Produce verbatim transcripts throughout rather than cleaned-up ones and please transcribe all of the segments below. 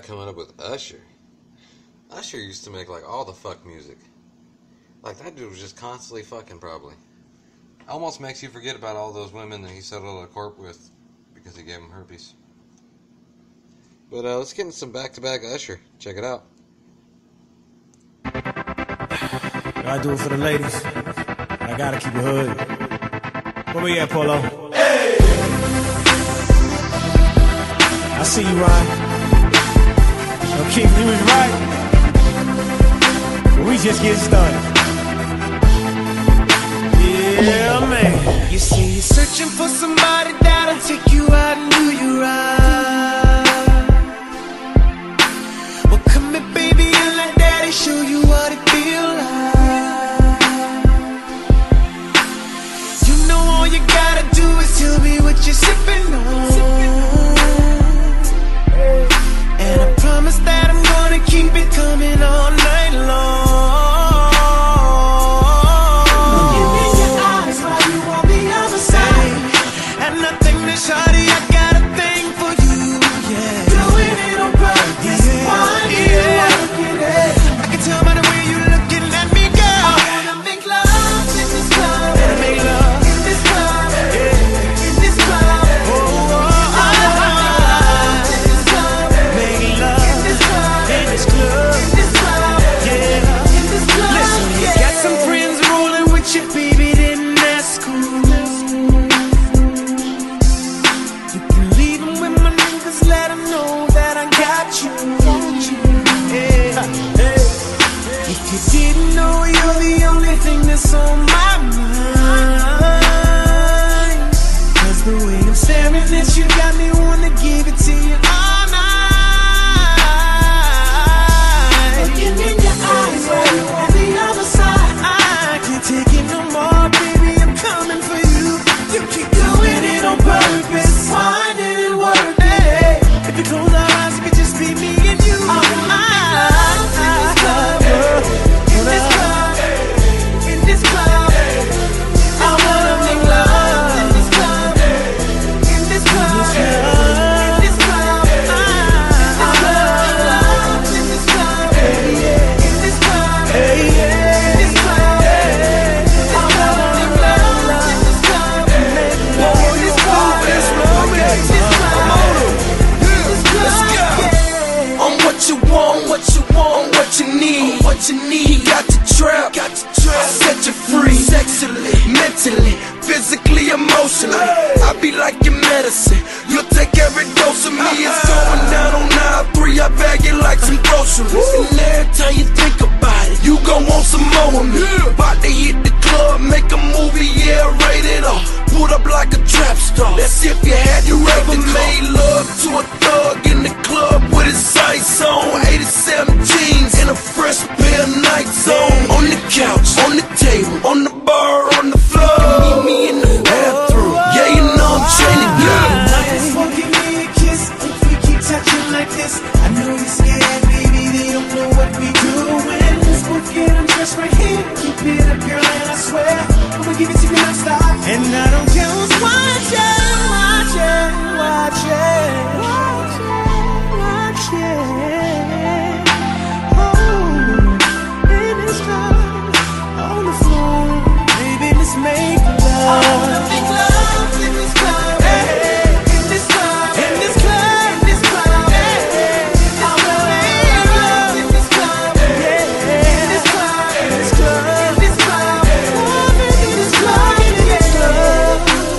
coming up with Usher. Usher used to make like all the fuck music. Like that dude was just constantly fucking probably. Almost makes you forget about all those women that he settled a court with because he gave them herpes. But uh, let's get into some back-to-back Usher. Check it out. I do it for the ladies. I gotta keep it hood. Where we at, Polo? Hey! I see you, Ryan. Yo, Keith, you was right. But we just getting started. Yeah, man. You see, you're searching for somebody that'll take you out and do you right. Well, come here, baby, and let daddy show you what it feel like. You know all you gotta do is tell me what you're sipping on. And I promise that I'm gonna keep it coming all night long. Give me your eyes while you on the other side. And nothing to shawty, I got a thing for you, yeah. Doing it on purpose, why you working it? I can tell by the way you looking at me, girl. I wanna make love in this club. Wanna make love in this club, yeah. In this club, oh, oh, oh. I wanna make love in this club. Make love in this club, in this club, in this club, yeah. In this club, listen, you yeah. Got some friends rolling with you, baby, then that's cool. You can leave them with my niggas, let them know that I got you. Yeah. Hey. If you didn't know, you're the only thing that's on my mind. Cause the way I'm staring at you got me wanna give it to you all night. Looking in your eyes while you on the other side. I can't take it no more, baby, I'm coming for you. You keep doing it on purpose, finding it worth it. If you close our eyes, it could just be me and you. I wanna make love in this club, in this club, in this club. I wanna make love in this club, in this club, in this club. I wanna make love in this club, in this club, in this club. I wanna make love in this club, in this club, in this club. I'm what you want, what you want, what you need, what you need. He got the trap, got the trap. I set you free, sexually, mentally, physically, emotionally. I be like your medicine. You'll take every dose of me. It's going down on nine three. I bag it like some groceries. And every time you think about it, you gon' want some more of me. About to hit the club, make a movie, yeah, rated R. Put up like a trap star. That's if you had you ever made love to a thug in the club with his sights on. eighty-seven jeans and a fresh pair of Nikes on. On the couch, on the table, on the bar, on the floor. You meet me in the bathroom. Yeah, you know I'm training good. Just won't give me a kiss if we keep touching like this. I know you're scared, baby, they don't know what we doing. Let's both get undressed right here. Keep it up, girl, and I swear I'ma give it to you non-stop. And I don't care who's watching, watching, watching, watching, watching. Oh, in this club, on the floor, baby, let's make love. I wanna make love in this club, hey. In this club, in this club, in this club, hey. I wanna make love in this club, yeah. In this club, in this club, in this club, oh, baby, in this club, in this club.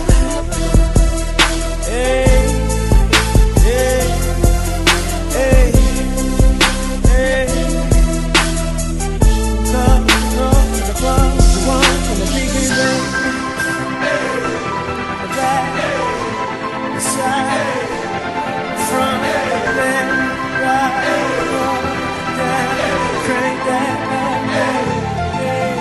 Hey, hey, hey, hey. Club, club, the club, the one from the big big bang. The back, the side, the front, the left, right, up, down, crank that back, hey.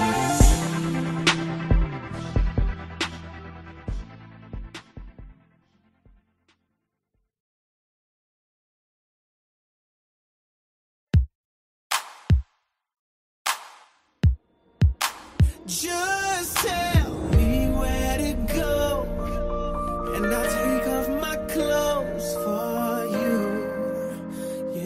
Just tell me where to go, and I'll take off my clothes for you.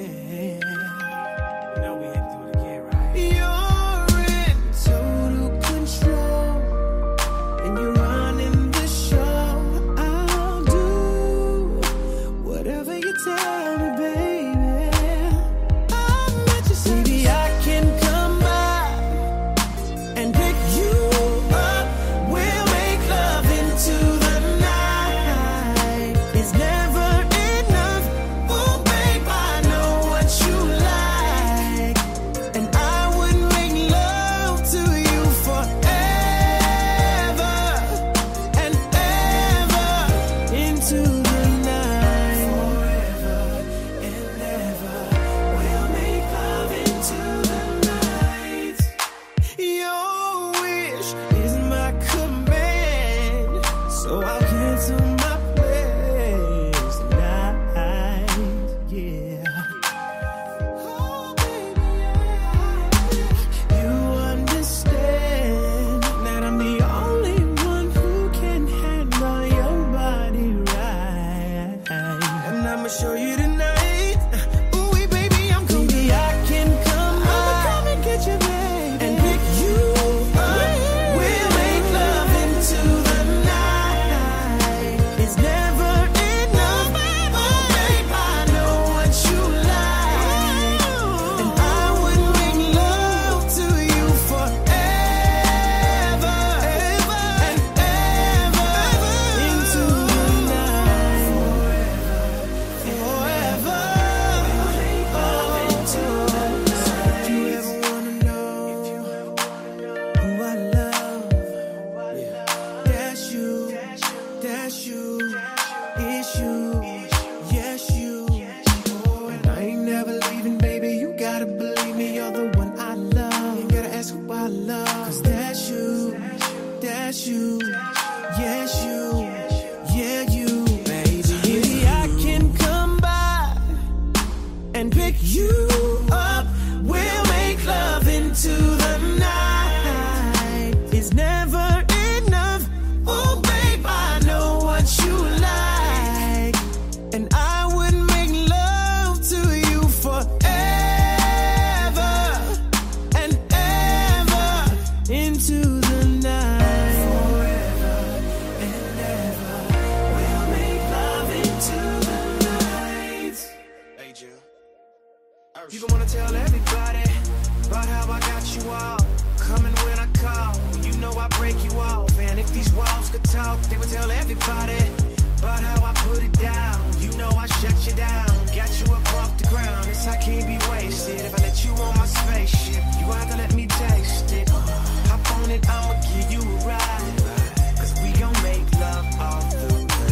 wake you up. We'll make love into the night. It's never enough. Oh, babe, I know what you like, and I would make love to you forever and ever into the night. Forever and ever, we'll make love into the night. Hey, Jill. You don't wanna tell everybody about how I got you all coming when I call. You know I break you off, and if these walls could talk, they would tell everybody about how I put it down. You know I shut you down, got you up off the ground. This I can't be wasted. If I let you on my spaceship, you have to let me taste it. Hop on it, I'ma give you a ride, cause we gon' make love all through the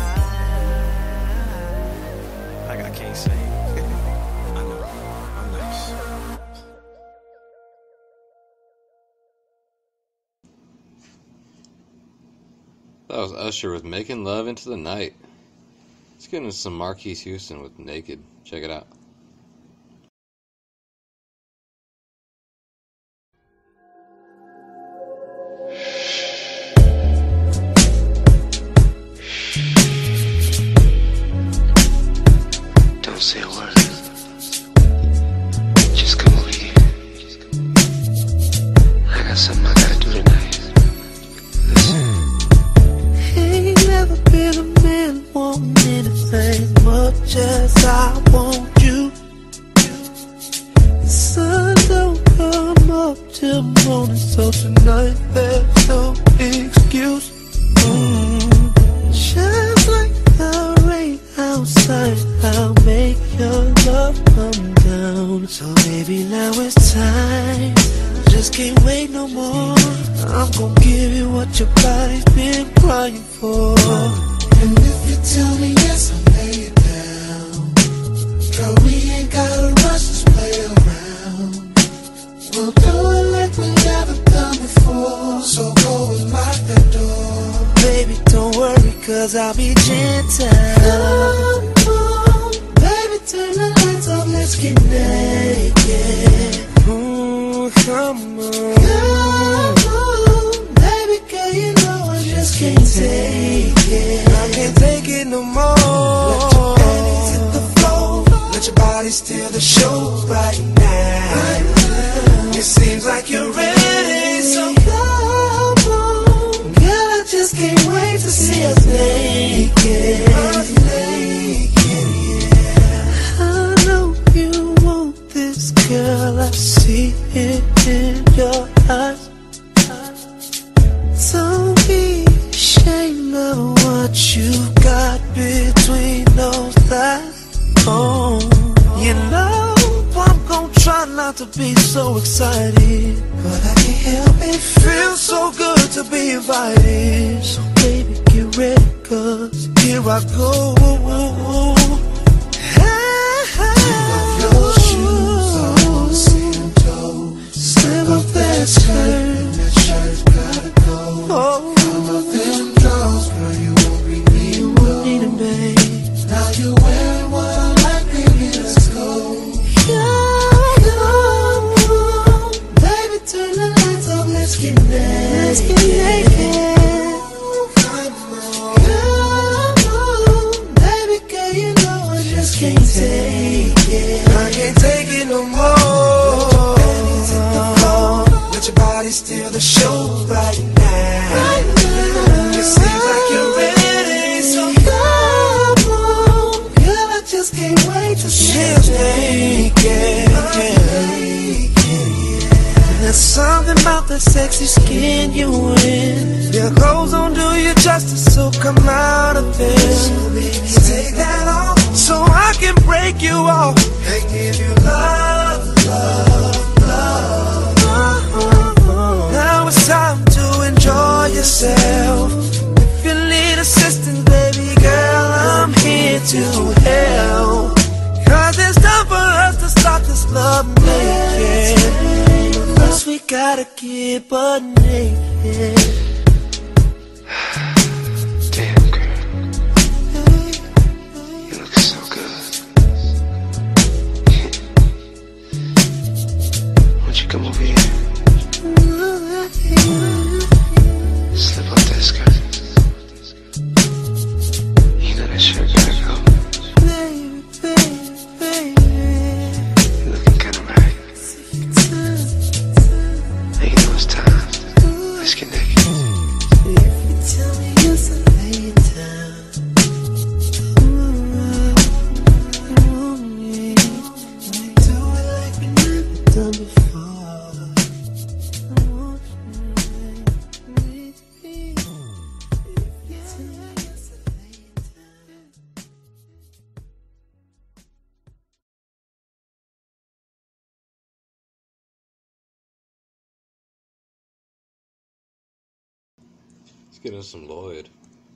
night. Like I can't sing. I know, I'm nice. That was Usher with Making Love Into the Night. Let's get into some Marquise Houston with Naked. Check it out. Don't say a word. Just come over here. I got something I gotta do tonight. Listen. Ain't never been a man wanting anything much as I want you. The sun don't come up till morning, so tonight there's no excuse. Mm. Just like the rain outside, I'll make your love come down. So baby, now it's time. Just can't wait no more. I'm gon' give you what your body's been crying for. And if you tell me yes, I'll lay it down. Girl, we ain't gotta rush, just play around. We'll do it like we never done before. So go and lock the door. Baby, don't worry, cause I'll be gentle. Come on, baby, turn the lights off, let's get naked. Ooh, come on. Come on, baby, girl, you know I just can't take it. I can't take it no more. Let your panties hit the floor. Let your body steal the show right now. Right now. It seems like you're ready, so come on. Girl, I just can't wait to see us naked. Us naked, yeah. I know you want this, girl, I see it in your eyes. Don't be ashamed of what you got between those thighs. Oh, you know I'm gon' try not to be so excited, but I can't help it. Feels so good to be invited. So baby, get ready, cause here I go. Take off your shoes, I wanna see them toes. Slip off that skirt, that shirt's gotta go. Oh, come off them drawers, girl, you won't be needing them, need them, babe. Now you're wearing what I like, baby, let's go. Come on, baby, turn the lights off, let's get naked. Let's get naked. Come on, come on, baby, girl, you know I just can't take it. I can't take it no more. Let your body steal the show right now. Right now. It seems like you're ready, so come on. Girl, I just can't wait to see you naked. There's something about that sexy skin you in. Your clothes don't do you justice, so come out of it. So baby, take that off, so I can break you off and give you love, love, love. Now it's time to enjoy yourself. If you need assistance, baby girl, I'm here to help. Cause it's time for us to start this love naked. First we gotta get butt naked. Damn, girl. You look so good. Let's get us some Lloyd.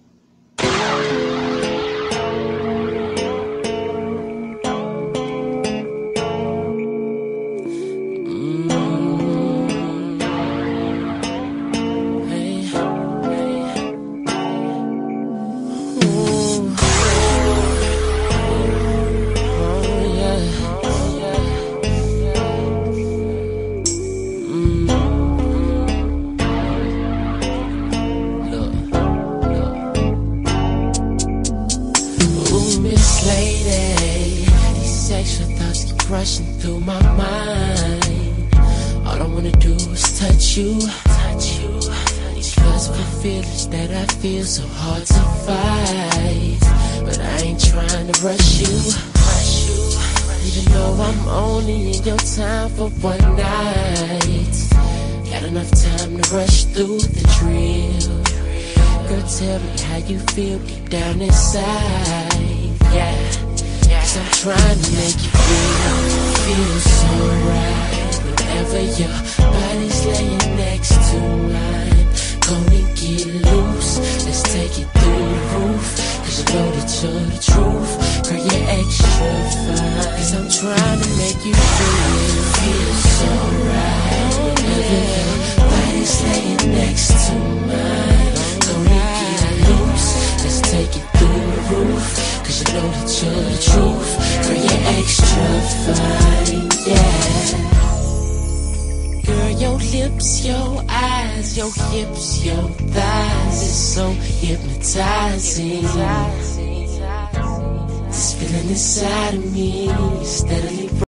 Rushing through my mind. All I wanna do is touch you, touch you. These lustful feelings that I feel so hard to fight, but I ain't trying to rush you, rush you. Even though I'm only in your time for one night, got enough time to rush through the drill. Girl, tell me how you feel deep down inside, yeah. Cause I'm trying to make you feel, feel so right. Whenever your body's laying next to mine, gonna get loose, let's take it through the roof. Cause you know that you're the truth, girl, you're extra fine. Cause I'm trying to make you feel, feel so right. Whenever your body's laying next to mine, gonna get loose, let's take it through the roof. Cause you know that you're the truth, girl, you're extra fine, yeah. Girl, your lips, your eyes, your hips, your thighs is so hypnotizing. This feeling inside of me is steadily